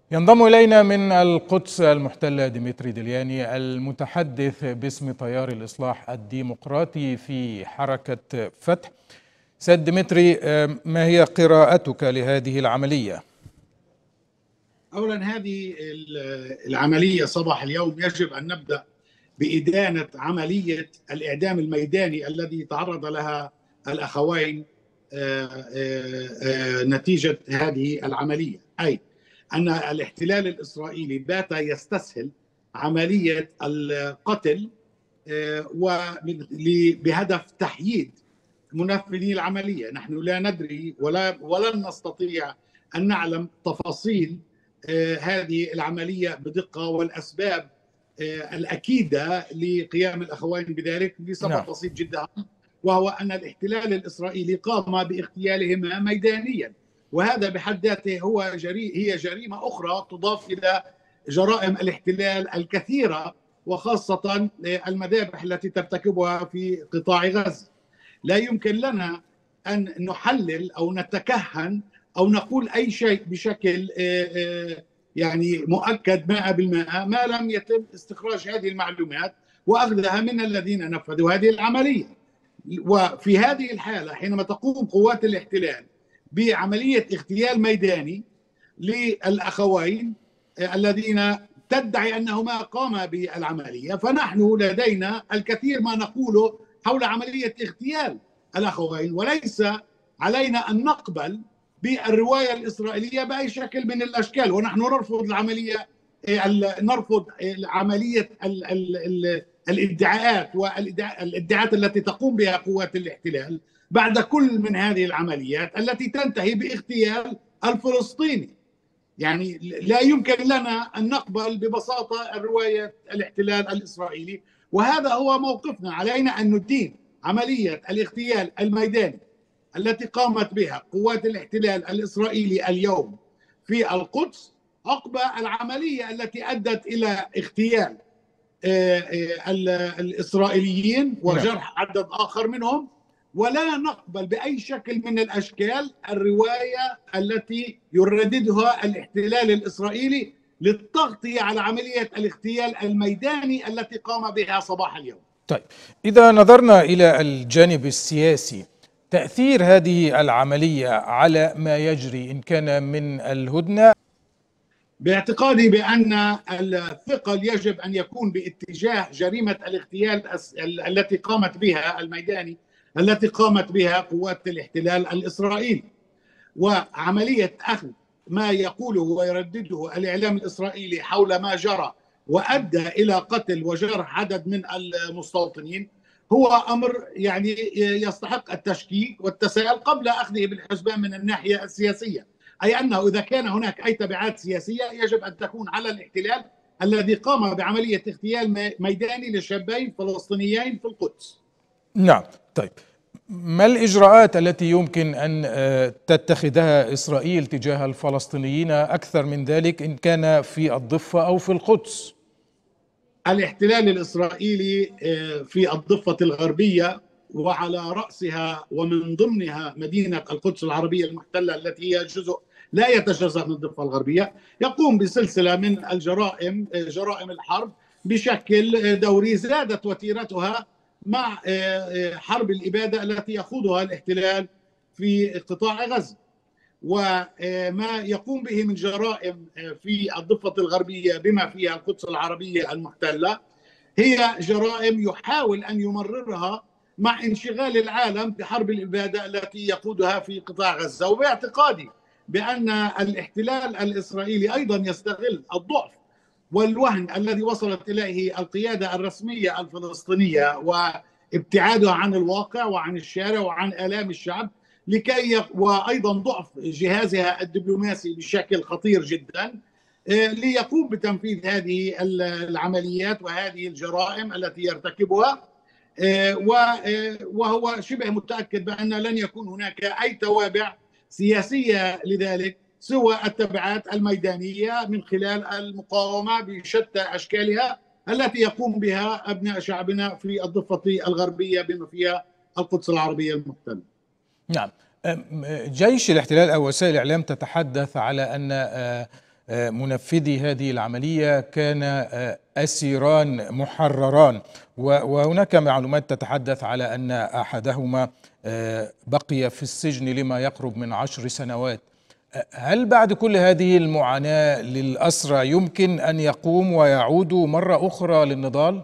ينضم إلينا من القدس المحتلة ديمتري ديلياني المتحدث باسم تيار الإصلاح الديمقراطي في حركة فتح. سيد ديمتري، ما هي قراءتك لهذه العملية؟ أولا، هذه العملية صباح اليوم يجب أن نبدأ بإدانة عملية الإعدام الميداني الذي تعرض لها الأخوين نتيجة هذه العملية، أي أن الاحتلال الإسرائيلي بات يستسهل عملية القتل بهدف تحييد منفذي العملية. نحن لا ندري ولن نستطيع أن نعلم تفاصيل هذه العملية بدقة والأسباب الأكيدة لقيام الأخوين بذلك لسبب بسيط جدا، وهو أن الاحتلال الإسرائيلي قام باغتيالهما ميدانيا، وهذا بحد ذاته هي جريمة أخرى تضاف إلى جرائم الاحتلال الكثيرة، وخاصة المذابح التي ترتكبها في قطاع غزة. لا يمكن لنا أن نحلل أو نتكهن أو نقول أي شيء بشكل يعني مؤكد 100% ما لم يتم استخراج هذه المعلومات وأخذها من الذين نفذوا هذه العملية. وفي هذه الحالة حينما تقوم قوات الاحتلال بعملية اغتيال ميداني للأخوين الذين تدعي أنهما قاما بالعملية، فنحن لدينا الكثير ما نقوله حول عملية اغتيال الأخوين، وليس علينا أن نقبل بالرواية الإسرائيلية بأي شكل من الأشكال. ونحن نرفض عملية الادعاءات والادعاءات التي تقوم بها قوات الاحتلال بعد كل من هذه العمليات التي تنتهي باغتيال الفلسطيني. يعني لا يمكن لنا أن نقبل ببساطة الرواية الاحتلال الإسرائيلي، وهذا هو موقفنا. علينا أن ندين عملية الاغتيال الميداني التي قامت بها قوات الاحتلال الإسرائيلي اليوم في القدس عقب العملية التي أدت إلى اغتيال الإسرائيليين وجرح عدد آخر منهم، ولا نقبل بأي شكل من الأشكال الرواية التي يرددها الاحتلال الإسرائيلي للتغطية على عملية الاغتيال الميداني التي قام بها صباح اليوم. طيب، إذا نظرنا إلى الجانب السياسي، تأثير هذه العملية على ما يجري إن كان من الهدنة؟ باعتقادي بأن الثقل يجب أن يكون باتجاه جريمة الاغتيال التي قامت بها الميداني التي قامت بها قوات الاحتلال الإسرائيلي، وعملية أخذ ما يقوله ويردده الإعلام الإسرائيلي حول ما جرى وأدى إلى قتل وجرح عدد من المستوطنين هو أمر يعني يستحق التشكيك والتساؤل قبل أخذه بالحسبان من الناحية السياسية، أي أنه إذا كان هناك أي تبعات سياسية يجب أن تكون على الاحتلال الذي قام بعملية اغتيال ميداني لشابين فلسطينيين في القدس. نعم. طيب، ما الإجراءات التي يمكن أن تتخذها إسرائيل تجاه الفلسطينيين أكثر من ذلك إن كان في الضفة أو في القدس؟ الاحتلال الإسرائيلي في الضفة الغربية وعلى رأسها ومن ضمنها مدينة القدس العربية المحتلة التي هي جزء لا يتجزأ من الضفة الغربية، يقوم بسلسلة من جرائم الحرب بشكل دوري زادت وتيرتها مع حرب الإبادة التي يخوضها الاحتلال في قطاع غزة، وما يقوم به من جرائم في الضفة الغربية بما فيها القدس العربية المحتلة هي جرائم يحاول أن يمررها مع انشغال العالم بحرب الإبادة التي يقودها في قطاع غزة. وباعتقادي بأن الاحتلال الإسرائيلي أيضا يستغل الضعف والوهن الذي وصلت إليه القيادة الرسمية الفلسطينية وابتعادها عن الواقع وعن الشارع وعن آلام الشعب وأيضا ضعف جهازها الدبلوماسي بشكل خطير جدا ليقوم بتنفيذ هذه العمليات وهذه الجرائم التي يرتكبها، وهو شبه متأكد بأن لن يكون هناك أي توابع سياسية لذلك سوى التبعات الميدانية من خلال المقاومة بشتى أشكالها التي يقوم بها أبناء شعبنا في الضفة الغربية بما فيها القدس العربية المحتلة. نعم. جيش الاحتلال أو وسائل الإعلام تتحدث على أن منفذي هذه العملية كان أسيران محرران، وهناك معلومات تتحدث على أن أحدهما بقي في السجن لما يقرب من 10 سنوات. هل بعد كل هذه المعاناة للأسرى يمكن أن يقوم ويعودوا مرة أخرى للنضال؟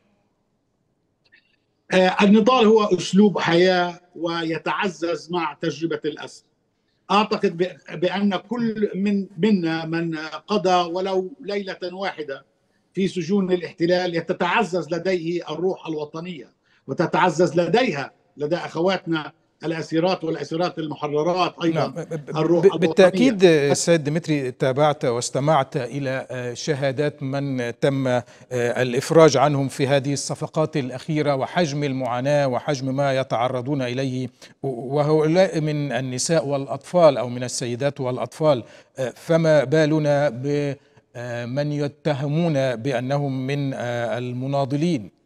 النضال هو أسلوب حياة ويتعزز مع تجربة الأسر. أعتقد بأن كل منا من قضى ولو ليلة واحدة في سجون الاحتلال تتعزز لديه الروح الوطنية، وتتعزز لدى أخواتنا الأسيرات والأسيرات المحررات أيضا الروح الوطنية. بالتأكيد سيد ديمتري، تابعت واستمعت إلى شهادات من تم الإفراج عنهم في هذه الصفقات الأخيرة، وحجم المعاناة وحجم ما يتعرضون إليه، وهؤلاء من النساء والأطفال أو من السيدات والأطفال، فما بالنا بمن يتهمون بأنهم من المناضلين؟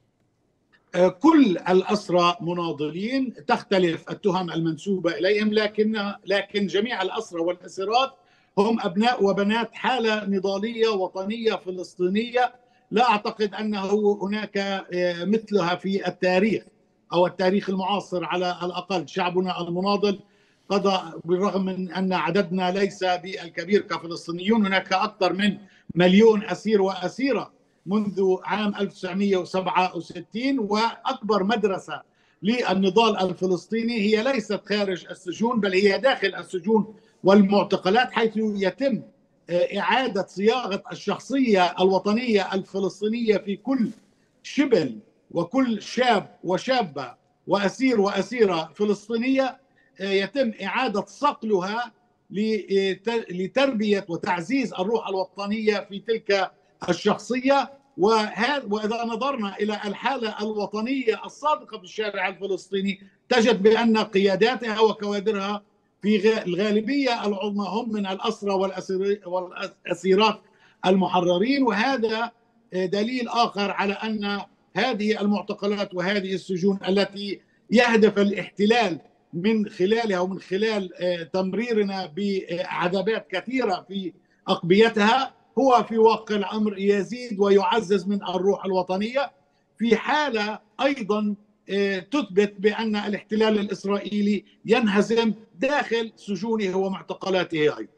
كل الأسرى مناضلين، تختلف التهم المنسوبة إليهم، لكن جميع الأسرى والأسيرات هم أبناء وبنات حالة نضالية وطنية فلسطينية لا أعتقد أنه هناك مثلها في التاريخ أو التاريخ المعاصر. على الأقل شعبنا المناضل قضى، بالرغم من أن عددنا ليس بالكبير كفلسطينيون، هناك أكثر من 1,000,000 أسير وأسيرة منذ عام 1967، وأكبر مدرسة للنضال الفلسطيني هي ليست خارج السجون بل هي داخل السجون والمعتقلات، حيث يتم إعادة صياغة الشخصية الوطنية الفلسطينية في كل شبل وكل شاب وشابة وأسير وأسيرة فلسطينية، يتم إعادة صقلها لتربية وتعزيز الروح الوطنية في تلك الشخصية. وإذا نظرنا إلى الحالة الوطنية الصادقة في الشارع الفلسطيني تجد بأن قياداتها وكوادرها في الغالبية العظمى هم من الأسرى والأسيرات المحررين، وهذا دليل آخر على أن هذه المعتقلات وهذه السجون التي يهدف الاحتلال من خلالها ومن خلال تمريرنا بعذابات كثيرة في أقبيتها هو في واقع الأمر يزيد ويعزز من الروح الوطنية، في حالة أيضا تثبت بأن الاحتلال الإسرائيلي ينهزم داخل سجونه ومعتقلاته أيضا.